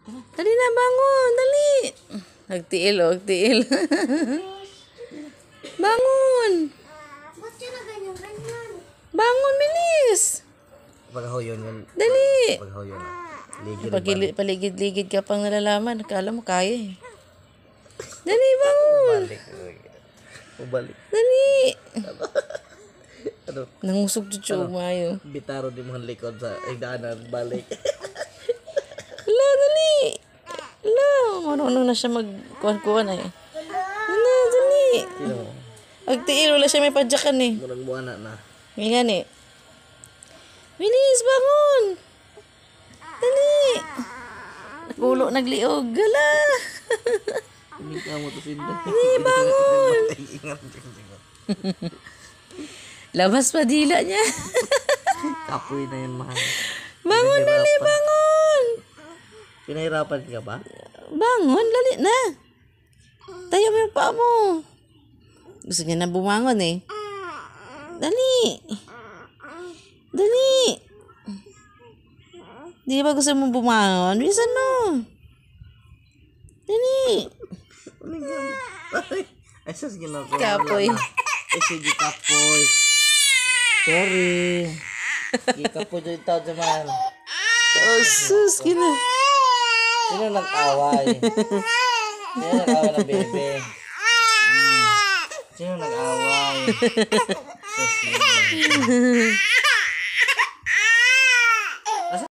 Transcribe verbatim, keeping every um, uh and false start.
Dali na, bangon. Dali. Nagtiil, oh. Nagtiil. Bangon. Ba't siya na ganyan-ganyan? Bangon, bilis. Paghaw yun yun. Dali. Paghaw yun. Ligid. Pagili- Paligid-ligid ka pang nalalaman. Akala mo kaya eh. Dali, bangon. Balik. Balik. Dali. Ano? Nangusog chuchu mayo. Bitaro di mo likod sa igdaanan. Balik. Ala, dali. Ala, marunong na siya magkuhan-kuhan eh. Ala, dali. Sino mo? Agtiil, wala siya may padyakan eh. Murang buwana na. Ngayon eh. Bilis, bangon. Dali. Nakulo, nagliog. Gala. Hindi ka mo to sinda. Dali, bangon. Ingat, ingat, ingat. Labas pa dila niya. Kapoy na yun, mahal. Bangon, dali, bangon. Pinahirapan ka ba? Bangon, dali na. Tayo mo yung paa mo. Gusto niya na bumangon eh. Dali. Dali. Di ba gusto mo bumangon? Bilisan mo. Dali. Ay, sas ginagawa. Kapoy. Ay, sige, kapoy. Sorry. Sige, kapoy dyan tao dyan. Oh, sus, kina. Sino nag-away? Sino nag-away na bebe? Hmm. Sino nag-away? Sus,